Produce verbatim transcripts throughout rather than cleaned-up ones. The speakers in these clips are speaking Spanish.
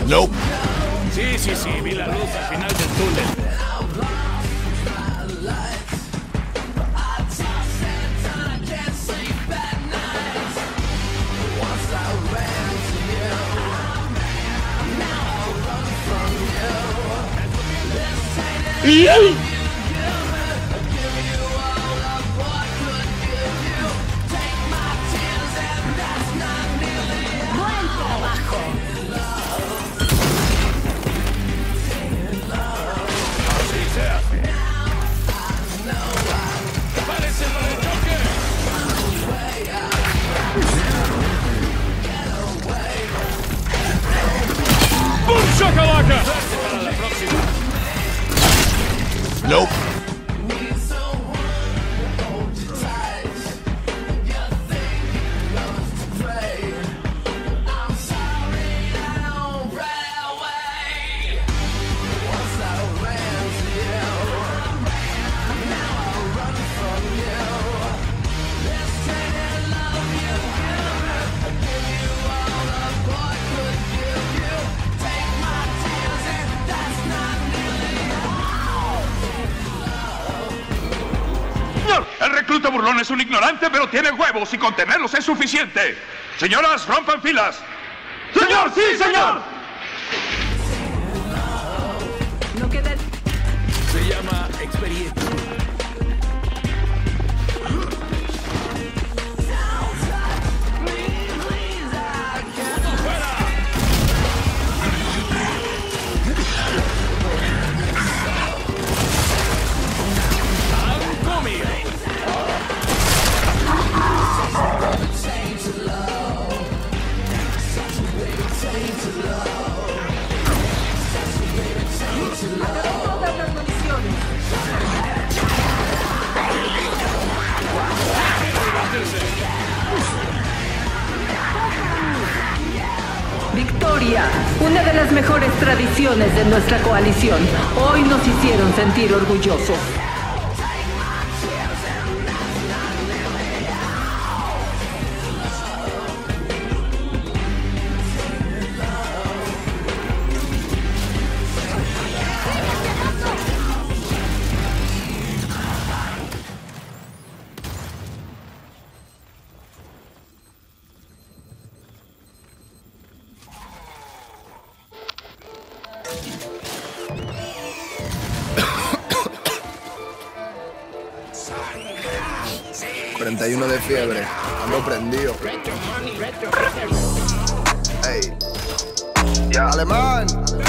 Nope. Sí, sí, sí, vi la luz al final del túnel. ¡Y! ¡Boom, shakalaka! Para la próxima. Nope. El recluta burlón es un ignorante, pero tiene huevos y con tenerlos es suficiente. Señoras, rompan filas. ¡Señor, sí, señor! No queda... Se llama experiencia. Todas las municiones. Victoria, una de las mejores tradiciones de nuestra coalición. Hoy nos hicieron sentir orgullosos. cuarenta y uno de fiebre, ando prendido. Ey, yeah. Alemán,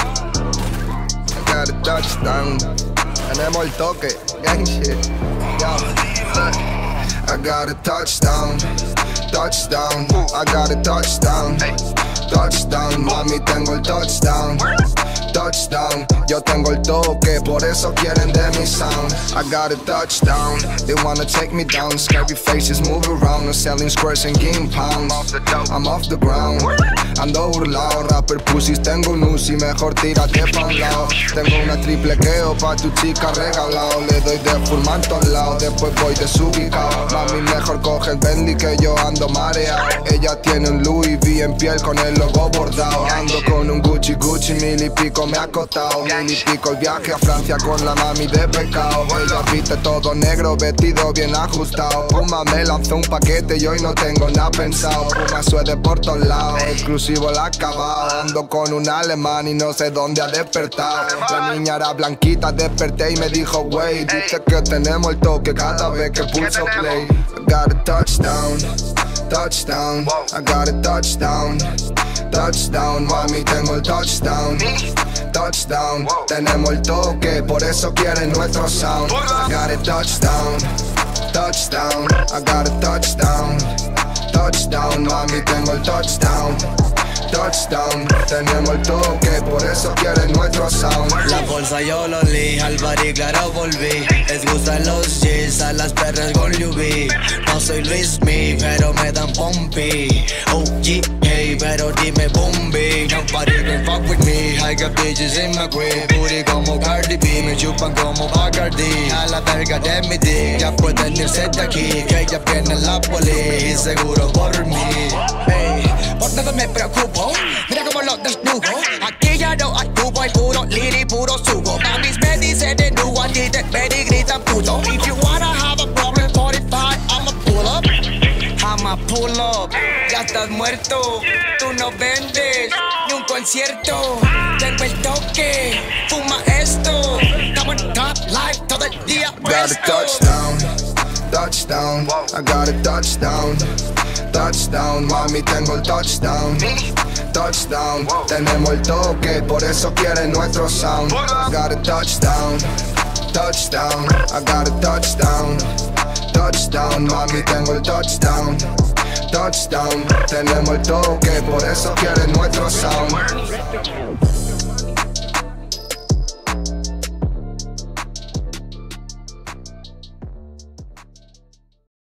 I got a touchdown. Tenemos el toque, gang shit. Yeah. I got a touchdown, touchdown. I got a touchdown, touchdown. Mami, tengo el touchdown. Touchdown, yo tengo el toque, por eso quieren de mi sound. I got a touchdown, they wanna take me down. Scary faces move around, no selling squares and game pounds. I'm off the ground, ando burlao. Rapper pussies, tengo un Uzi, mejor tírate pa' un lado. Tengo una triple queo pa' tu chica regalado. Le doy de fumar en todos lados, después voy desubicado. Mami, mejor coge el Bentley que yo ando mareado. Ella tiene un Louis V en piel con el logo bordado. Ando con un Gucci Gucci, mil y pico me ha costado. Mil y pico el viaje a Francia con la mami de pecado. Ella viste todo negro, vestido bien ajustado. Puma me lanzó un paquete y hoy no tengo nada pensado. Puma suede por todos lados, exclusivo el acabado. Ando con un alemán y no sé dónde ha despertado. La niña era blanquita, desperté y me dijo wey, dice que tenemos el toque cada vez que pulso play. I got a touchdown, touchdown. I got a touchdown, touchdown. Mami, tengo el touchdown, touchdown. Tenemos el toque, por eso quieren nuestro sound. I got a touchdown, touchdown. I got a touchdown, touchdown. Mami, tengo el touchdown, touchdown. Tenemos el toque, por eso quieren nuestro sound. La bolsa yo lo li, al barrio claro volví. Les gustan los G's, a las perras con U V. No soy Luis Mi, pero me dan pompi. O G, hey, pero dime bombi. Nobody can fuck with me, I got bitches in my crib. Booty como Cardi B, me chupan como Bacardi. A la verga de mi dick, ya pueden irse de aquí. Que ya viene la poli, seguro por mí. Hey, por nada me preocupo, mira como lo desnudo. Aquí voy puro liri, puro sugo. Mamis me dicen de nuevo, a ti te ven y gritan puto. If you wanna have a problem, forty-five, I'ma pull up. I'ma pull up, ya estás muerto. Tú no vendes ni un concierto. Tengo el toque, fuma esto. Estamos en top life todo el día. Got a touchdown, touchdown. I got a touchdown, touchdown. Mami, tengo el touchdown, touchdown. Tenemos el toque, por eso quieren nuestro sound. Got a touchdown, touchdown. I got a touchdown, touchdown. Mami, tengo el touchdown, touchdown. Tenemos el toque, por eso quieren nuestro sound.